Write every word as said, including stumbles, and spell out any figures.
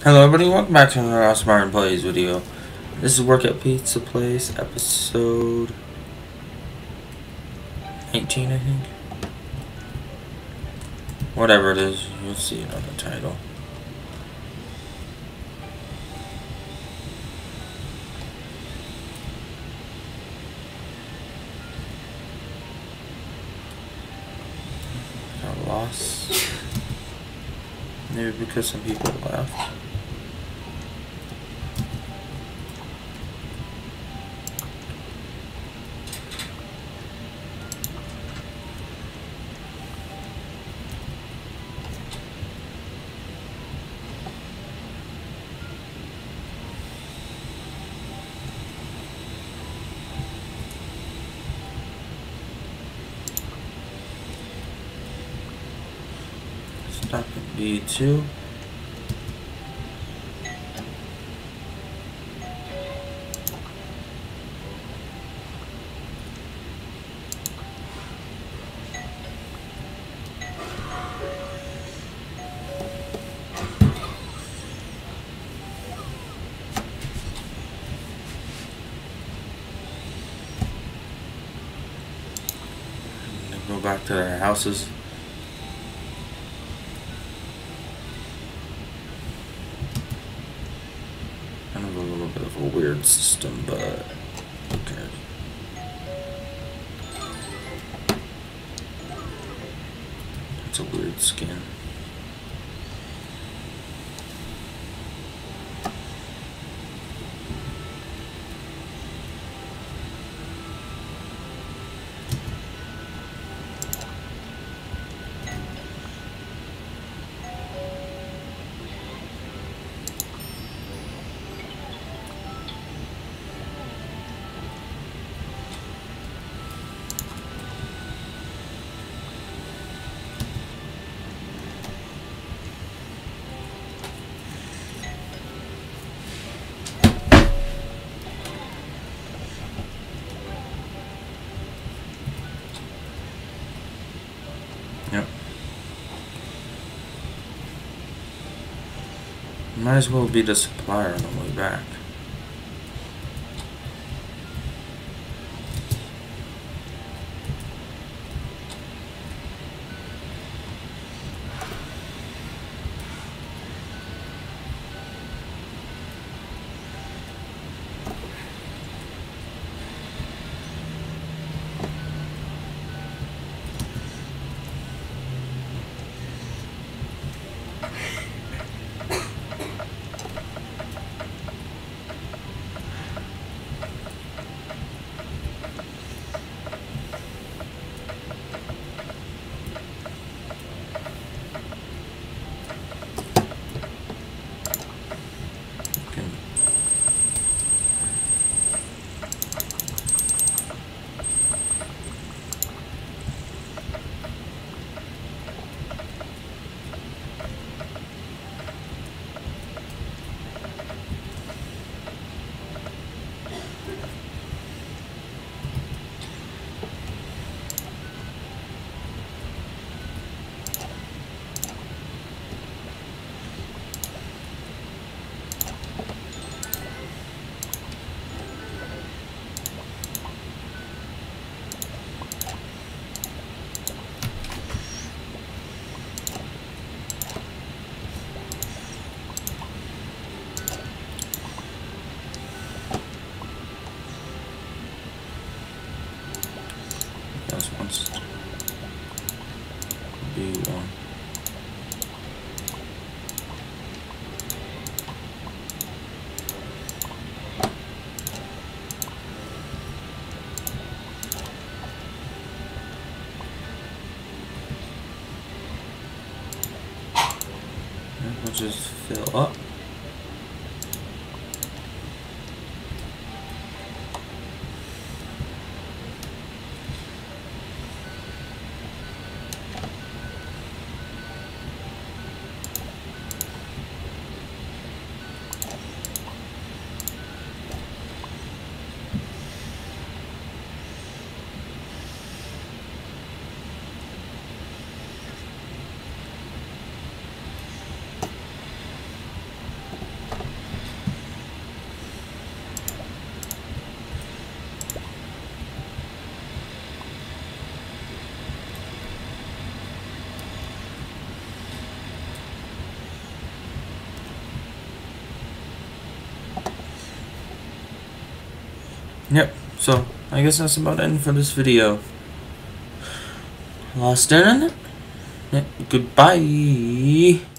Hello everybody, welcome back to another Smart Plays video. This is Work at Pizza Place, episode eighteen, I think. Whatever it is, you'll see it on the title. Got lost. Maybe because some people left. Stop at B two. Go back to their houses. Kind of a little bit of a weird system, but who cares? It's a weird skin. Yep. Might as well be the supplier on the way back. That's once B one. And we'll just fill up. Yep, so I guess that's about it for this video. Lost internet? Yep, goodbye.